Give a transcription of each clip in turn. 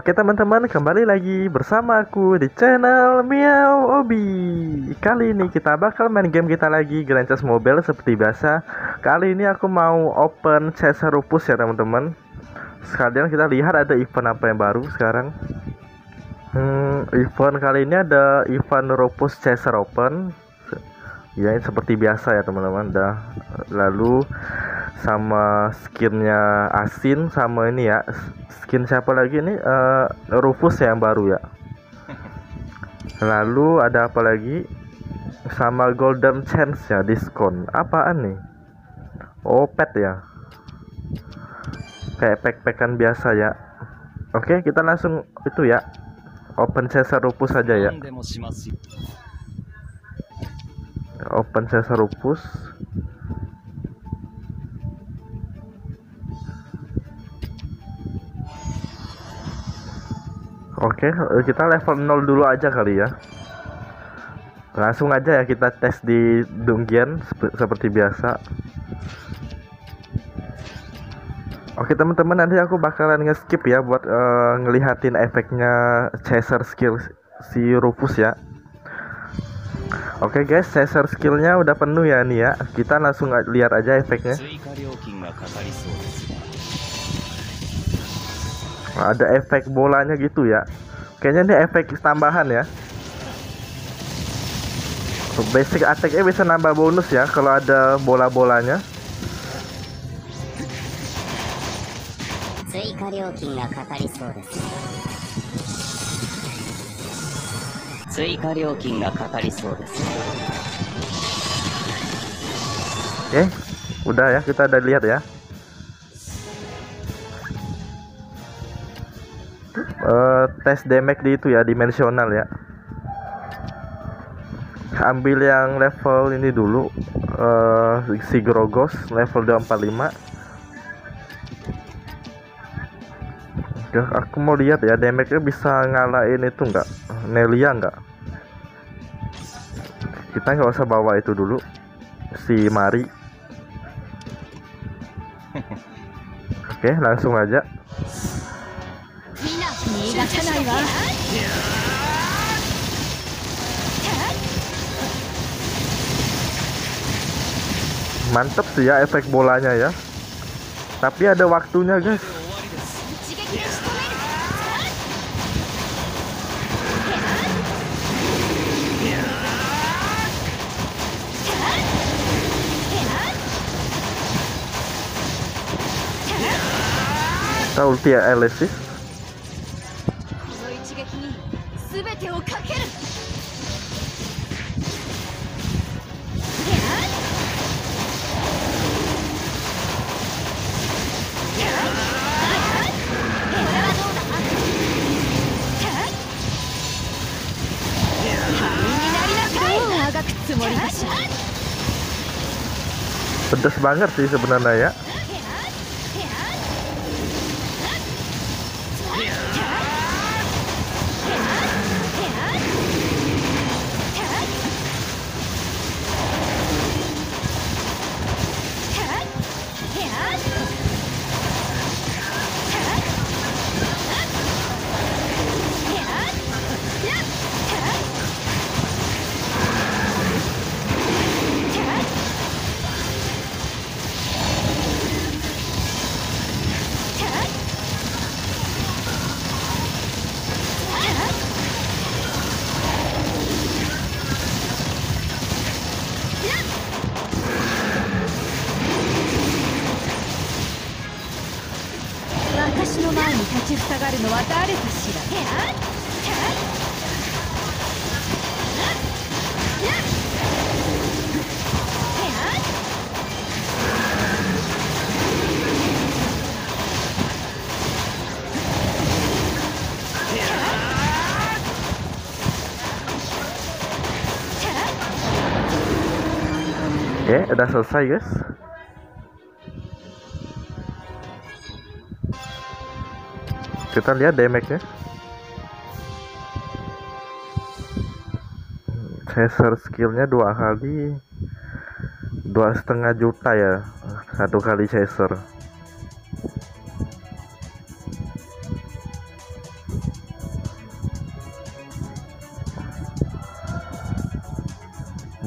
Oke teman-teman, kembali lagi bersama aku di channel Miao Obi. Kali ini kita bakal main game kita lagi, Grand Chess Mobile seperti biasa. Kali ini aku mau open Caesar Rufus ya teman-teman. Sekalian kita lihat ada event apa yang baru sekarang. Event kali ini ada event Rufus Caesar Open. Ya seperti biasa ya teman-teman. Lalu sama skinnya Asin, sama ini ya skin siapa lagi ini, Rufus yang baru ya. Lalu ada apa lagi, sama Golden Chance ya, diskon apaan nih, oh pet ya, kayak pack-packan biasa ya. Oke, kita langsung itu ya, open Caesar Rufus saja ya. Open Caesar Rufus. Oke, kita level 0 dulu aja kali ya. Langsung aja ya kita tes di dungeon seperti biasa. Oke teman-teman, nanti aku bakalan nge-skip ya buat ngelihatin efeknya Caesar skill si Rufus ya. Oke guys, Caesar skillnya udah penuh ya nih ya. Kita langsung lihat aja efeknya. Ada efek bolanya gitu ya. Kayaknya ini efek tambahan ya. Basic attack-nya bisa nambah bonus ya kalau ada bola-bolanya. Oke, udah ya, kita udah lihat ya. Tes damage di itu ya, dimensional ya. Ambil yang level ini dulu, si Grogos level 245. Oke, aku mau lihat ya damage-nya bisa ngalahin itu enggak, Nelia enggak. Kita nggak usah bawa itu dulu, si Mari. Oke, langsung aja. Mantep sih ya efek bolanya ya. Tapi ada waktunya guys. Kita ulti ya Alesis. Pedas banget sih sebenarnya ya. Oke, udah selesai guys. Kita lihat damage-nya. Caesar skillnya 2 kali, 2,5 juta ya, 1 kali Caesar.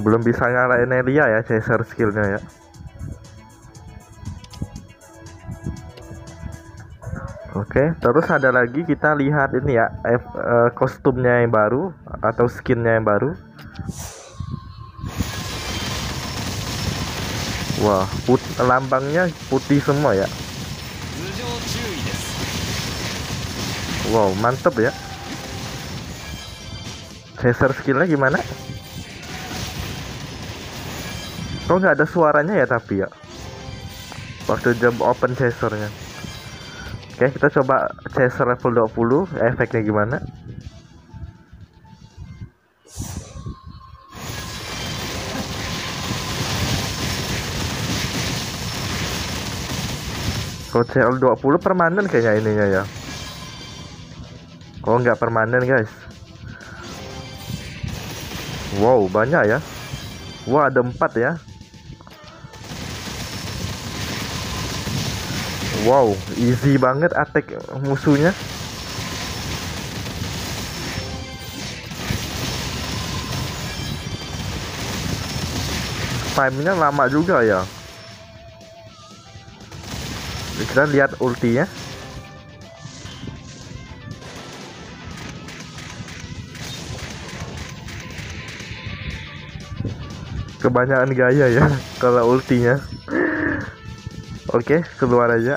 Belum bisa ngalahin Elia ya chaser skillnya ya. Oke, terus ada lagi kita lihat ini ya, kostumnya yang baru atau skinnya yang baru. Wah, lambangnya putih semua ya. Wow, mantep ya. Chaser skillnya gimana? Kok nggak ada suaranya ya tapi ya, waktu jam open chasernya. Oke, kita coba chaser level 20, efeknya gimana? Kalau CL 20 permanen kayaknya ininya ya. Oh, nggak permanen guys. Wow, banyak ya. Wah, ada 4 ya. Wow, easy banget attack musuhnya. Time-nya lama juga ya. Kita lihat ultinya. Kebanyakan gaya ya kalau ultinya. Oke, keluar aja.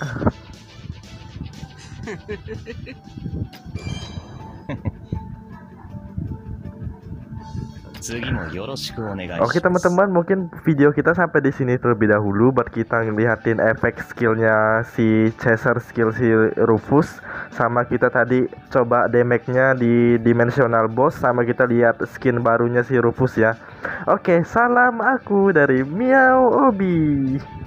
Oke teman-teman, mungkin video kita sampai di sini terlebih dahulu buat kita ngeliatin efek skillnya si chaser, skill si Rufus, sama kita tadi coba damage-nya di dimensional boss, sama kita lihat skin barunya si Rufus ya. Oke, salam aku dari Miao Obi.